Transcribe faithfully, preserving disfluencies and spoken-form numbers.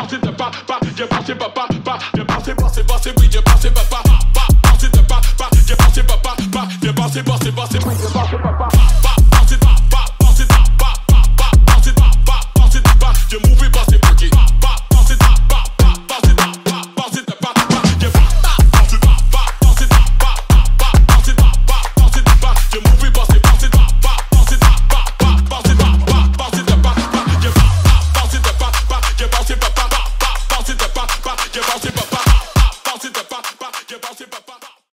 pensé de pas, pas, j'ai pensé pas, pas, pas, j'ai pensé, pensé, pensé, oui, j'ai pensé pas, pas, pas, pensé de pas, pas, j'ai pensé pas, pas, pas, j'ai pensé, pensé, pensé, oui, j'ai pensé pas, pas.